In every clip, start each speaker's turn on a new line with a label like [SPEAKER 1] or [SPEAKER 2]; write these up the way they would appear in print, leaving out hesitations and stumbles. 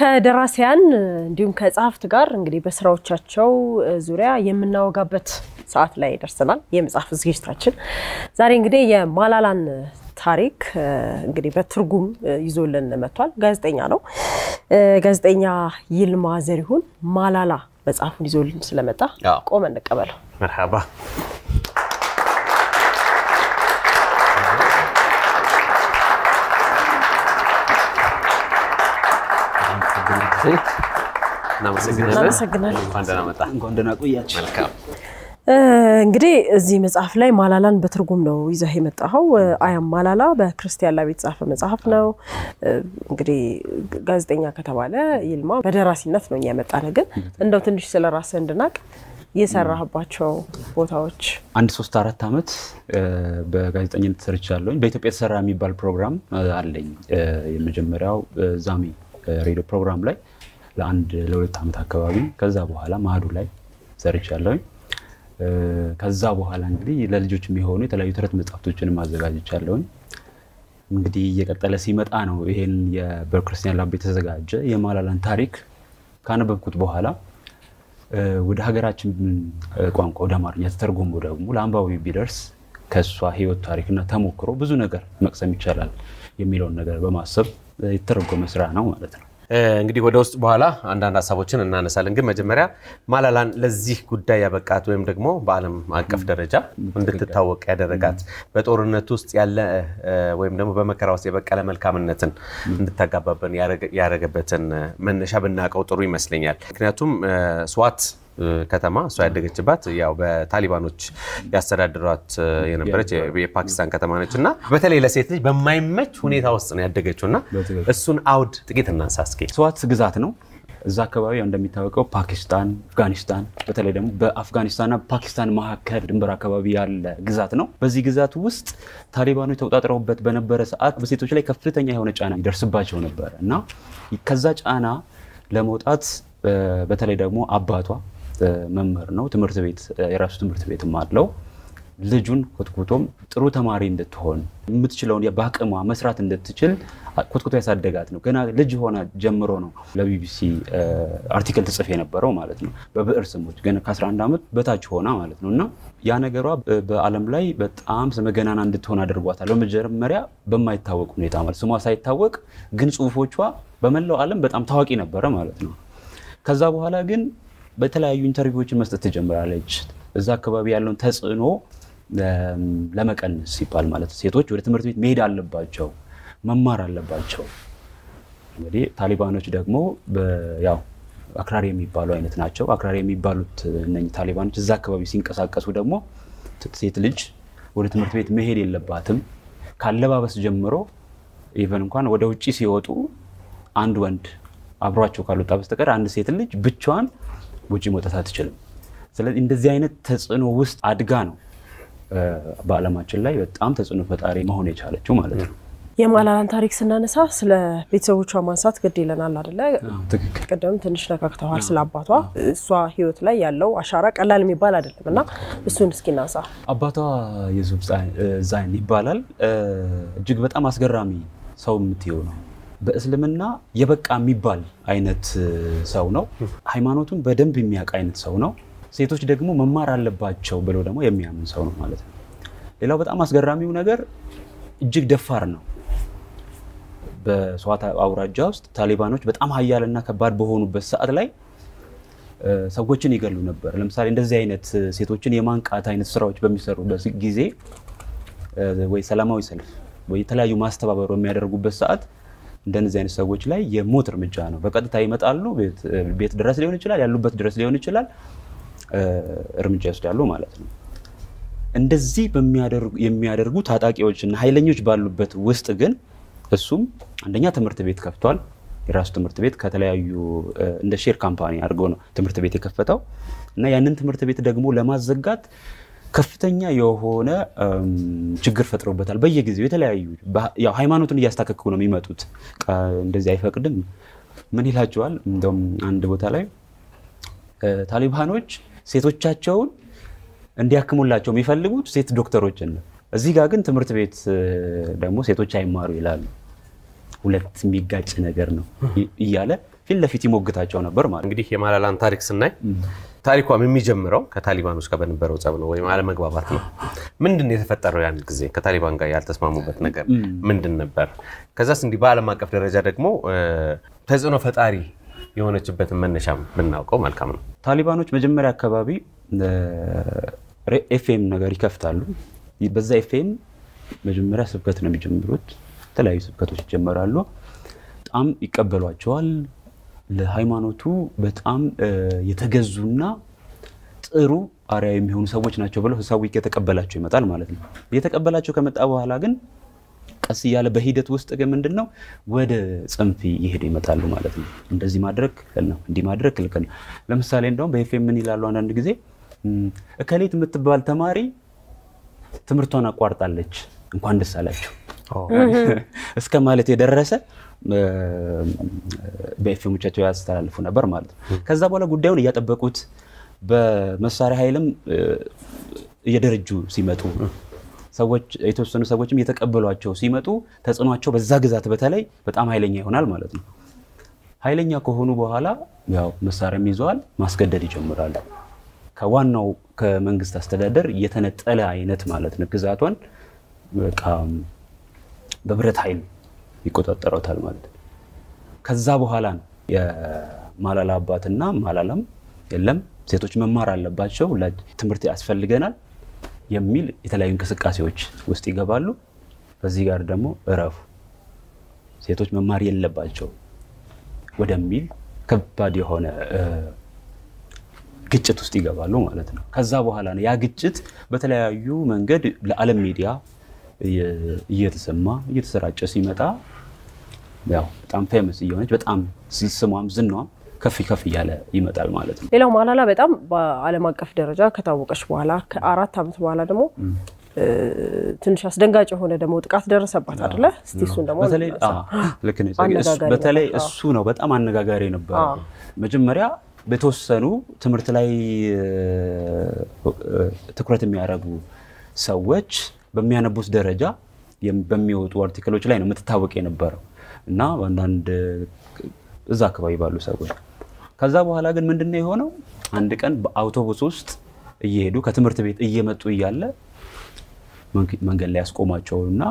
[SPEAKER 1] ከደራሲያን እንዲሁም ከጻፍት ጋር እንግዲህ በስራዎቻቸው ዙሪያ የምናወጋበት ሰዓት ላይ ደርሰናል የመጽሐፍ ዝግጅታችን ዛሬ እንግዲህ የማላላን ታሪክ እንግዲህ በትርጉም ይዞልን መጥቷል ጋዜጠኛ ነው ጋዜጠኛ ይልማ ዘሪሁን ማላላ መጽሐፉን ይዞልን ስለመጣ ቆመን እንቀበለው
[SPEAKER 2] መርሐባ
[SPEAKER 1] እናመሰግናለን
[SPEAKER 2] እንኳን ደህና ቆያችሁ መልካም
[SPEAKER 1] እንግዲህ እዚህ መጽሐፍ ላይ ማላላን በትርጉም ነው ይዘህ የመጣው አያም ማላላ በክርስቲያን ላይ የተጻፈ መጽሐፍ ነው እንግዲህ ጋዜጠኛ ከተባለ ይልማ በደራሲነት ነው ያመጣነ ግን እንደው ትንሽ ስለራስህ እንድናቅ የሰራህባቸው ቦታዎች
[SPEAKER 3] 1-3-4 አመት በጋዜጠኝነት ሰርቻለሁ በኢትዮጵያ ተሰራ የሚባል ፕሮግራም አለኝ የመጀመሪያው ዛሚ ሬዲዮ ፕሮግራም ላይ ለ2 አመት አካባቢ ከዛ በኋላ ማዱ ላይ ሰርቻለሁ ከዛ በኋላ እንግዲህ ለልጆች የሚሆኑ የተለያዩ ተረት መጽሐፍቶችን ማዘጋጅቻለሁ እንግዲህ እየቀጠለ ሲመጣ ነው ይሄን የበክርስቲያን ላብ የተዘጋጀ የማላላን ታሪክ ካነበብኩት በኋላ ወደ ሀገራችን ቋንቋ ወደ አማርኛ ተተርጉሞ ደግሞ ለአንባቢ ቢደርስ ከሷ ህይወት ታሪክና ተሞክሮ ብዙ ነገር መቅሰም ይቻላል የሚለውን ነገር በማሰብ የተተረጎመ ስራ ነው ማለት ነው
[SPEAKER 2] እንግዲህ ወደ ውስጥ በኋላ አንዳንድ ሐሳቦችን እናነሳለን ግን መጀመሪያ ማላላን ለዚህ ጉዳይ ያበቃት ወይም ደግሞ በአለም አቀፍ ደረጃ እንድትታወቅ ያደረጋት በጦርነት ውስጥ ያለ ወይም ደግሞ በመከራ ውስጥ የበቀለ መልካምነትን እንድታጋባበን ያረጋበትን መነሻ ብናቀው ጥሩ ይመስለኛል ምክንያቱም ስዋት ከተማ እሷ ያደገችባት ያው በታሊባኖች ያስተዳድሯት የነበረች የፓኪስታን ከተማ ነችና በተለይ ለሴት ልጅ በማይመች ሁኔታ ውስጥ ነው ያደገችውና እሱን አውድ ጥቂት እናንሳስኪ
[SPEAKER 3] ስዋት ግዛት ነው እዛ አካባቢ እንደሚታወቀው ፓኪስታን አፍጋኒስታን በተለይ ደግሞ በአፍጋኒስታንና ፓኪስታን መካከል ድንበር አካባቢ ያለ ግዛት ነው በዚህ ግዛት ውስጥ ታሊባኖች ተውጣጥረውበት በነበረ ሰዓት በሴቶች ላይ ከፍተኛ የሆነ ጫና ይደርስባቸው ነበር.እና ከዛ ጫና ለመውጣት በተለይ ደግሞ አባቷ መምህር ነው ትምህርት ቤት የራሱ ትምህርት ቤትም አለው ልጁን ኮትኩቶም ጥሩ ተማሪ እንድትሆን የምትችለውን በአቅሟ መስራት እንድትችል ኮትኩቶ ያሳደጋት ነው ገና ልጅ ሆና ጀምሮ ነው ለቢቢሲ አርቲክል ተጽፎ የነበረው ማለት ነው በብዕር ስሞች ገና ከ11 አመት በታች ሆና ማለት ነውና ያ ነገሯ በአለም ላይ በጣም ስመገናና እንድትሆን አድርጓታል በመጀመሪያ በማይታወቅ ሁኔታ ማለት ስሟ ሳይታወቅ ግን ጽሁፎቿ በመላው ዓለም በጣም ታዋቂ ነበር ማለት ነው ከዛ በኋላ ግን በተለያዩ ኢንተርቪዎችን መስጠት ተጀምራለች እዛ አካባቢ ያለውን ተጽዕኖ ለመቀነስ ሲባል ማለት ሴቶች ወደ ትምህርት ቤት መሄድ አለባቸው መማር አለባቸው እንግዲህ ታሊባኖች ደግሞ ያው አክራሪ የሚባሉ አይነት ናቸው አክራሪ የሚባሉት እነኚህ ታሊባኖች እዛ አካባቢ ሲንቀሳቀሱ ደግሞ ሴት ልጅ ወደ ትምህርት ቤት መሄድ የለባትም ካለባበስ ጀምሮ ኢቨን እንኳን ወደ ውጪ ሲወጡ አንድ ወንድ አብሯቸው ካልወጣ በስተቀር አንድ ሴት ልጅ ብቻዋን ውጪ መውጣት አትችልም ስለዚህ እንደዚህ አይነት ተጽዕኖ ውስጥ አድጋ ነው በአለማችን ላይ በጣም ተጽዕኖ ፈጣሪ መሆን የቻለችው ማለት ነው
[SPEAKER 1] የማላላን ታሪክ ስናነሳ ስለ ቤተሰቦቿ ማንሳት ግድ ይለናል አይደለ ቀደም ትንሽ ነካክተዋል ስለ አባቷ እሷ ህይወት ላይ ያለው አሻራ ቀላል የሚባል አይደለምና እሱን እስኪ እናንሳ
[SPEAKER 3] አባቷ የሱብ ዛይን ይባላል እጅግ በጣም አስገራሚ ሰው የምትየው ነው በእስልምና የበቃ የሚባል አይነት ሰው ነው ሃይማኖቱን በደንብ የሚያውቅ አይነት ሰው ነው ሴቶች ደግሞ መማር አለባቸው ብሎ ደግሞ የሚያምን ሰው ነው ማለት ነው ሌላው በጣም አስገራሚው ነገር እጅግ ደፋር ነው በስዋት አውራጃ ውስጥ ታሊባኖች በጣም ኃያልና ከባድ በሆኑበት ሰዓት ላይ ሰዎችን ይገሉ ነበር ለምሳሌ እንደዚህ አይነት ሴቶችን የማንቃት አይነት ስራዎች በሚሰሩበት ጊዜ ወይ ሰላማዊ ሰልፍ ወይ የተለያዩ ማስተባበሩ የሚያደርጉበት ሰዓት እንደነዚህ አይነት ሰዎች ላይ የሞት እርምጃ ነው በቀጥታ ይመጣሉ ቤት ድረስ ሊሆን ይችላል ያሉበት ድረስ ሊሆን ይችላል እርምጃ ይወስዳሉ ማለት ነው እንደዚህ የሚያደርጉ ታጣቂዎችና ኃይለኞች ባሉበት ውስጥ ግን እሱም አንደኛ ትምህርት ቤት ከፍቷል የራሱ ትምህርት ቤት ከተለያዩ እንደ ሼር ካምፓኒ አድርጎ ነው ትምህርት ቤት የከፈተው እና ያንን ትምህርት ቤት ደግሞ ለማዘጋት ከፍተኛ የሆነ ችግር ፈጥሮበታል በየጊዜው የተለያዩ ያው ሃይማኖቱን ያስተካክሉ ነው የሚመጡት እንደዚህ አይፈቅድም ምን ይላቸዋል እንደም አንድ ቦታ ላይ ታሊባኖች ሴቶቻቸውን እንዲያክሙላቸው የሚፈልጉት ሴት ዶክተሮችን ነው እዚህ ጋር ግን ትምህርት ቤት ደግሞ ሴቶች አይማሩ ይላሉ ሁለት የሚጋጭ ነገር ነው ይያለ ፊት ለፊት ይሞግታቸው ነበር ማለት
[SPEAKER 2] እንግዲህ የማላላን ታሪክ ስናይ ታሪኳም የሚጀምረው ከታሊባኖች ጋር በነበረው ጸብ ነው ወይም አለመግባባት ነው ምንድነው የተፈጠረው ያን ጊዜ ከታሊባን ጋር ያልተስማሙበት ነገር ምንድን ነበር ከዛስ እንዲህ በአለም አቀፍ ደረጃ ደግሞ ተጽዕኖ ፈጣሪ የሆነችበትን መነሻም ብናውቀው መልካም ነው
[SPEAKER 3] ታሊባኖች መጀመሪያ አካባቢ ኤፍኤም ነገር ይከፍታሉ በዛ ኤፍኤም መጀመሪያ ስብከት ነው የሚጀምሩት ተለያዩ ስብከቶች ይጀምራሉ በጣም ይቀበሏቸዋል ለሃይማኖቱ በጣም የተገዙና ጥሩ አሪያ የሚሆኑ ሰዎች ናቸው ብለው ሐሳቡ ይተቀበላቸው ይመጣል ማለት ነው የተቀበላቸው ከመጣ በኋላ ግን ቀስ ያለ በሂደት ውስጥ ግን ምንድነው ወደ ጽንፍ ይሄድ ይመጣሉ ማለት ነው እንደዚህ ማድረግ ነው እንዲህ ማድረግ ልከነ ለምሳሌ እንደውም በኤፍኤም ምን ይላሉ አንድ ጊዜ እከሌት የምትባል ተማሪ ትምርቷን አቋርጣለች እንኳን ደስ አላችሁ እስከ ማለት የደረሰ በኤፍኤሞቻቸው ያስተላልፉ ነበር ማለት ነው ከዛ በኋላ ጉዳዩን ያጠበቁት በመሳሪያ ኃይልም እየደረጁ ሲመጡ ሰዎች የተወሰኑ ሰዎችም የተቀበሏቸው ሲመጡ ተጽኗቸው በዛ ግዛት በተለይ በጣም ኃይለኛ ይሆናል ማለት ነው ኃይለኛ ከሆኑ በኋላ ያው መሳሪያም ይዘዋል ማስገደድ ይጀምራሉ ከዋናው ከመንግስት አስተዳደር የተነጠለ አይነት ማለት ነው ግዛቷን በቃ በብረት ኃይል ይቆጣጠራታል ማለት ነው ከዛ በኋላ ነው የማላላ አባትና ማላላም የለም ሴቶች መማር አለባቸው ለትምህርት ያስፈልገናል የሚል የተለያዩ እንቅስቃሴዎች ውስጥ ይገባሉ በዚህ ጋር ደግሞ እረፉ ሴቶች መማር የለባቸው ወደሚል ከባድ የሆነ ግጭት ውስጥ ይገባሉ ማለት ነው ከዛ በኋላ ነው ያ ግጭት በተለያዩ መንገድ ለዓለም ሚዲያ እየተሰማ እየተሰራጨ ሲመጣ ያው በጣም ፌመስ እየሆነች በጣም ስሟም ዝናዋም ከፍ ያለ ይመጣል ማለት ነው
[SPEAKER 1] ሌላው ማላላ በጣም በዓለም አቀፍ ደረጃ ከታወቀች በኋላ ከ4 አመት በኋላ ደግሞ ትንሽ አስደንጋጭ የሆነ ደግሞ ጥቃት ደረሰባት አይደለ እስቲ እሱን ደግሞ
[SPEAKER 3] በተለይ ልክ ነው በተለይ እሱ ነው በጣም አነጋጋሪ ነበር መጀመሪያ በተወሰኑ ትምህርት ላይ ትኩረት የሚያደርጉ ሰዎች በሚያነቡት ደረጃ በሚወጡ አርቲክሎች ላይ ነው የምትታወቅ የነበረው እና አንዳንድ እዛ አካባቢ ባሉ ሰዎች ከዛ በኋላ ግን ምንድነው የሆነው አንድ ቀን በአውቶቡስ ውስጥ እየሄዱ ከትምህርት ቤት እየመጡ ይያለ መንገድ ላይ ያስቆማቸውና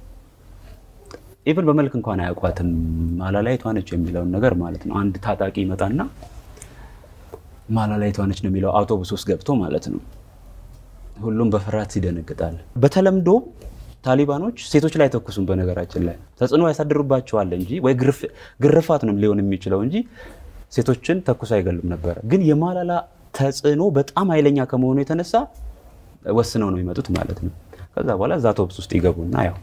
[SPEAKER 3] ኢቭን በመልክ እንኳን አያቋትም ማላላይቷ ነች የሚለው ነገር ማለት ነው አንድ ታጣቂ ይመጣና ማላላይቷ ነች ነው የሚለው አውቶቡስ ውስጥ ገብቶ ማለት ነው ሁሉም በፍርሃት ይደነግጣል በተለምዶ ታሊባኖች ሴቶች ላይ ተኩሱን በነገራችን ላይ ተጽዕኖ ያሳድሩባቸዋል እንጂ ወይ ግርፋት ነው ሊሆን የሚችለው እንጂ ሴቶችን ተኩስ አይገሉም ነበር ግን የማላላ ተጽዕኖ በጣም ኃይለኛ ከመሆኑ የተነሳ ወስነው ነው የሚመጡት ማለት ነው ከዛ በኋላ ዛ አውቶቡስ ውስጥ ይገቡና ያው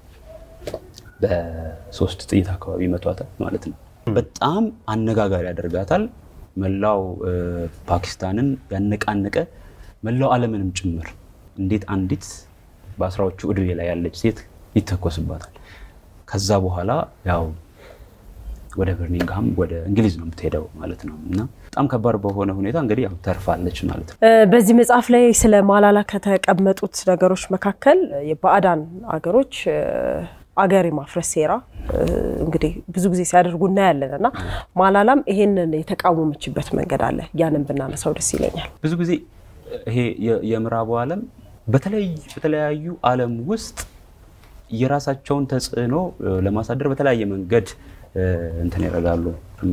[SPEAKER 3] በሶስት ጥይት አካባቢ ይመቷታል ማለት ነው በጣም አነጋጋሪ ያደርጋታል መላው ፓኪስታንን ያነቃነቀ መላው ዓለምንም ጭምር እንዴት አንዲት በአስራዎቹ እድሜ ላይ ያለች ሴት ይተኮስባታል ከዛ በኋላ ያው ወደ በርሚንግሃም ወደ እንግሊዝ ነው የምትሄደው ማለት ነው እና በጣም ከባድ በሆነ ሁኔታ እንግዲህ ያው ተርፋለች ማለት ነው
[SPEAKER 1] በዚህ መጽሐፍ ላይ ስለ ማላላ ከተቀመጡት ነገሮች መካከል የባዕዳን አገሮች አገር ማፍረስ ሴራ እንግዲህ ብዙ ጊዜ ሲያደርጉና ያለና ማላላም ይሄንን የተቃወመችበት መንገድ አለ ያንን ብናነሳው ደስ ይለኛል
[SPEAKER 3] ብዙ ጊዜ ይሄ የምዕራቡ ዓለም በተለያዩ ዓለም ውስጥ የራሳቸውን ተጽዕኖ ለማሳደር በተለያየ መንገድ እንትን ያደርጋሉ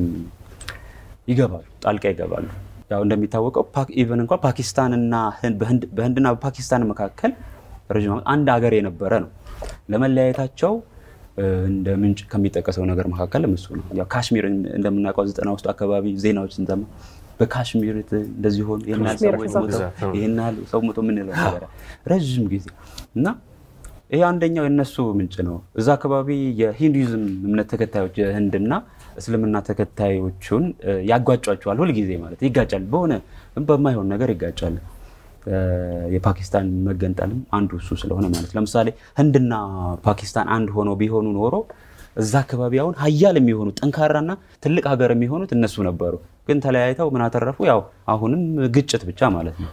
[SPEAKER 3] ይገባሉ ጣልቃ ይገባሉ ያው እንደሚታወቀው ኢቨን እንኳን ፓኪስታንና በህንድና በፓኪስታን መካከል ረጅም አንድ ሀገር የነበረ ነው ለመለያየታቸው እንደ ምንጭ ከሚጠቀሰው ነገር መካከል እሱ ነው ያው ካሽሚር እንደምናውቀው 90 ውስጥ አካባቢ ዜናዎች እንተማ በካሽሚር እንደዚህ ሆነ ይሄናል ሰው ሞቶ ምን ይላል ነገር ረጅም ጊዜ እና ይሄ አንደኛው የነሱ ምንጭ ነው እዛ አካባቢ የሂንዱይዝም እምነት ተከታዮች ህንድና እስልምና ተከታዮቹን ያጓጫቸዋል ሁሉ ጊዜ ማለት ይጋጫል በሆነ በማይሆን ነገር ይጋጫል የፓኪስታን መገንጠልም አንዱ እሱ ስለሆነ ማለት ለምሳሌ ህንድና ፓኪስታን አንድ ሆኖ ቢሆኑ ኖሮ እዛ አካባቢ አሁን ኃያል የሚሆኑ ጠንካራና ትልቅ ሀገር የሚሆኑት እነሱ ነበሩ ግን ተለያይተው ምን አተረፉ ያው አሁንም ግጭት ብቻ ማለት ነው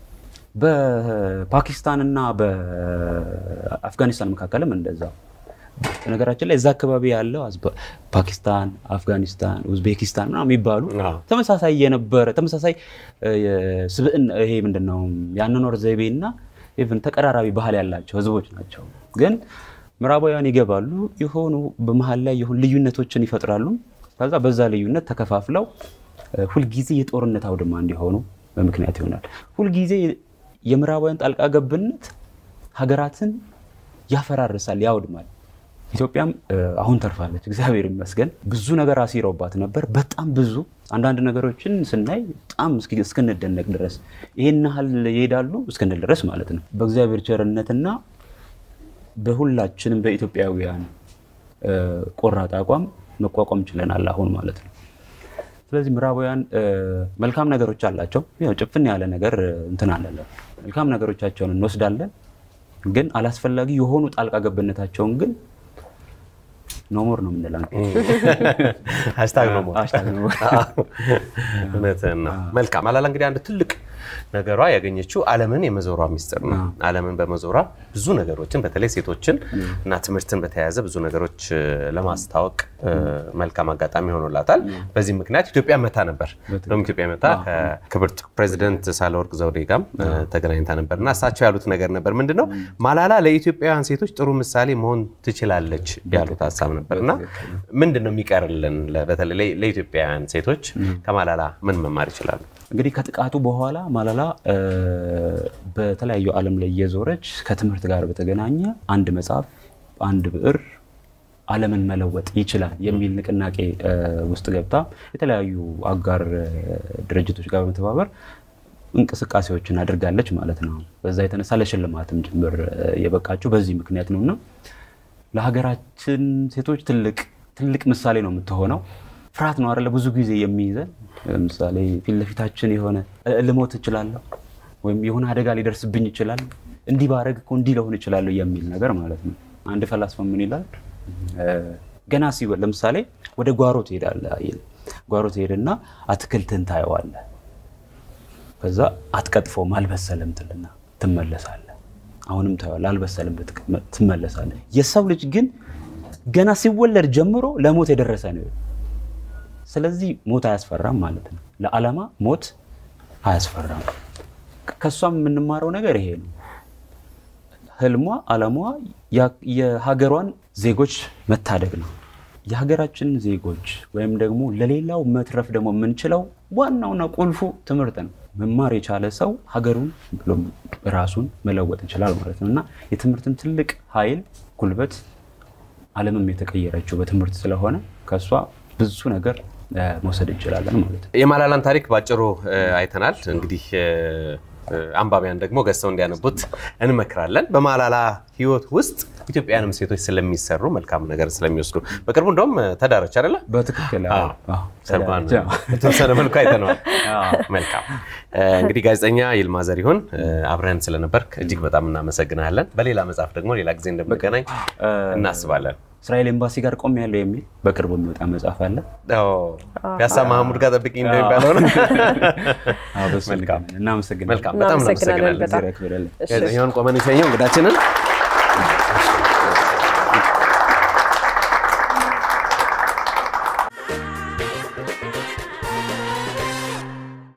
[SPEAKER 3] በፓኪስታንና በአፍጋኒስታን መካከልም እንደዛው ነገራችን ላይ እዛ አካባቢ ያለው ፓኪስታን አፍጋኒስታን ኡዝቤኪስታን ምናምን የሚባሉ ተመሳሳይ የነበረ ተመሳሳይ ስብዕና ይሄ ምንድነው ያንኖር ዘይቤና ኢቭን ተቀራራቢ ባህል ያላቸው ህዝቦች ናቸው ግን ምዕራባውያን ይገባሉ ይሆኑ በመሃል ላይ ይሁን ልዩነቶችን ይፈጥራሉ ከዛ በዛ ልዩነት ተከፋፍለው ሁሉ ጊዜ የጦርነት አውድማ እንዲሆኑ በምክንያት ይሆናል ሁሉ ጊዜ የምዕራባውያን ጣልቃ ገብነት ሀገራትን ያፈራርሳል ያውድማል ኢትዮጵያም አሁን ተርፋለች እግዚአብሔር ይመስገን ብዙ ነገር አሲሮባት ነበር በጣም ብዙ አንዳንድ ነገሮችን ስናይ በጣም እስከነደነቅ ድረስ ይሄን ያህል ይሄዳሉ እስከነል ድረስ ማለት ነው በእግዚአብሔር ቸርነትና በሁላችንም በኢትዮጵያውያን ቆራጥ አቋም መቋቋም ችለናል አሁን ማለት ነው ስለዚህ ምዕራባውያን መልካም ነገሮች አላቸው ያው ጭፍን ያለ ነገር እንትን አለለ መልካም ነገሮቻቸውን እንወስዳለን ግን አላስፈላጊ የሆኑ ጣልቃ ገብነታቸውን ግን ኖሞር ነው ምንላን
[SPEAKER 2] #ኖሞር እነተና መልካም አላላ እንግዲህ አንድ ትልቅ ነገሯ ያገኘችው ዓለምን የመዞሯ ሚስጥር ነው ዓለምን በመዞሯ ብዙ ነገሮችን በተለይ ሴቶችን እና ትምህርትን በተያያዘ ብዙ ነገሮች ለማስተዋወቅ መልካም አጋጣሚ ሆኖላታል በዚህ ምክንያት ኢትዮጵያ መታ ነበር ኢትዮጵያ መታ ከክብርት ፕሬዚደንት ሳህለወርቅ ዘውዴ ጋር ተገናኝታ ነበርና እሳቸው ያሉት ነገር ነበር ምንድነው ማላላ ለኢትዮጵያውያን ሴቶች ጥሩ ምሳሌ መሆን ትችላለች ያሉት ሐሳብ ነበርና ምንድነው የሚቀርልን በተለይ ለኢትዮጵያውያን ሴቶች ከማላላ ምን መማር ይችላሉ
[SPEAKER 3] እንግዲህ ከጥቃቱ በኋላ ማላላ በተለያዩ ዓለም ላይ የዞረች ከትምህርት ጋር በተገናኘ አንድ መጽሐፍ አንድ ብዕር ዓለምን መለወጥ ይችላል የሚል ንቅናቄ ውስጥ ገብታ የተለያዩ አጋር ድርጅቶች ጋር በመተባበር እንቅስቃሴዎችን አድርጋለች ማለት ነው በዛ የተነሳ ለሽልማትም ጭምር የበቃቸው በዚህ ምክንያት ነውና ለሀገራችን ሴቶች ትልቅ ምሳሌ ነው የምትሆነው ፍራት ነው አይደል ብዙ ጊዜ የሚይዘን ምሳሌ ፊልፊታችን የሆነ ልሞት ይችላል ወይም የሆነ አደጋ ሊደርስብኝ ይችላል እንዲ ባረግ እኮ እንዲ ለሆነ ይችላል የሚል ነገር ማለት ነው አንድ ፈላስፋ ምን ይላል ገና ሲወል ለምሳሌ ወደ ጓሮ ትሄዳለህ አይል ጓሮ ትሄድና አትክልትን ታየዋለህ ከዛ አትቀጥፈው ማልበሰለም ትልና ትመለሳለህ አሁንም ታየዋለህ አልበሰለም ትመለሳለህ የሰው ልጅ ግን ገና ሲወለድ ጀምሮ ለሞት የደረሰ ነው ስለዚህ ሞት አያስፈራም ማለት ነው ለዓላማ ሞት አያስፈራም ከሷም ምንማረው ነገር ይሄ ነው ህልሟ ዓላማዋ የሀገሯን ዜጎች መታደግ ነው የሀገራችን ዜጎች ወይም ደግሞ ለሌላው መትረፍ ደግሞ ምንችለው ዋናውና ቁልፉ ትምህርት ነው መማር የቻለ ሰው ሀገሩን ብሎም ራሱን መለወጥ ይችላል ማለት ነውና የትምህርትን ትልቅ ኃይል ጉልበት ዓለምም የተቀየረችው በትምህርት ስለሆነ ከሷ ብዙ ነገር መውሰድ ይችላልን ማለት ነው
[SPEAKER 2] የማላላን ታሪክ ባጭሩ አይተናል እንግዲህ አንባቢያን ደግሞ ገሰው እንዲያነቡት እንመክራለን በማላላ ህይወት ውስጥ ኢትዮጵያንም ሴቶች ስለሚሰሩ መልካም ነገር ስለሚወስዱ በቅርቡ እንደውም ተዳረች አይደለ
[SPEAKER 3] በትክክል
[SPEAKER 2] ሰባን ተወሰነ መልኩ አይተናል መልካም እንግዲህ ጋዜጠኛ ይልማ ዘሪሁን አብረን ስለነበርክ እጅግ በጣም እናመሰግናለን በሌላ መጽሐፍ ደግሞ ሌላ ጊዜ እንደምንገናኝ እናስባለን እስራኤል ኤምባሲ ጋር ቆም ያለው የሚል በቅርቡ የሚወጣ መጽሐፍ አለ ያሳ ማህሙድ ጋር ተጠብቂ እንደሚባለው ነው
[SPEAKER 3] መልካም እናመሰግናለን
[SPEAKER 2] መልካም በጣም እናመሰግናለን ጋዜጠኛውን ቆመን ይሰኘው እንግዳችንን